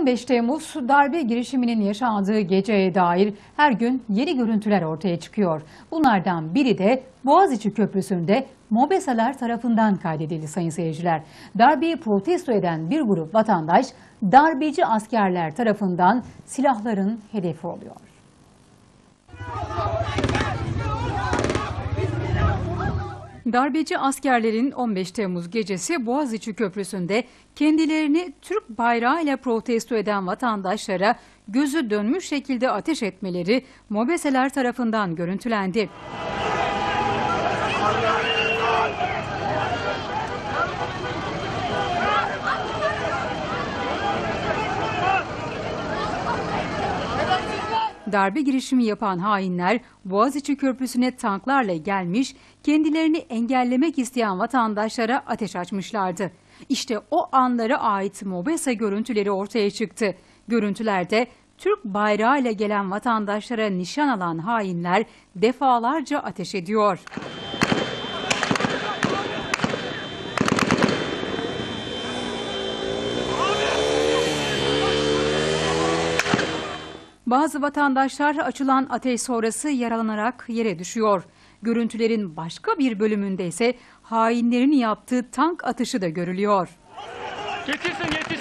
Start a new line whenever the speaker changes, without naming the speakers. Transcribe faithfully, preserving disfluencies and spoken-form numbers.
on beş Temmuz darbe girişiminin yaşandığı geceye dair her gün yeni görüntüler ortaya çıkıyor. Bunlardan biri de Boğaziçi Köprüsü'nde MOBESA'lar tarafından kaydedildi sayın seyirciler. Darbeyi protesto eden bir grup vatandaş darbeci askerler tarafından silahların hedefi oluyor. Darbeci askerlerin on beş Temmuz gecesi Boğaziçi Köprüsü'nde kendilerini Türk bayrağıyla protesto eden vatandaşlara gözü dönmüş şekilde ateş etmeleri MOBESA'lar tarafından görüntülendi. Darbe girişimi yapan hainler Boğaziçi Köprüsü'ne tanklarla gelmiş, kendilerini engellemek isteyen vatandaşlara ateş açmışlardı. İşte o anlara ait MOBESA görüntüleri ortaya çıktı. Görüntülerde Türk bayrağıyla gelen vatandaşlara nişan alan hainler defalarca ateş ediyor. Bazı vatandaşlar açılan ateş sonrası yaralanarak yere düşüyor. Görüntülerin başka bir bölümünde ise hainlerin yaptığı tank atışı da görülüyor.
Yetişsin, yetişsin.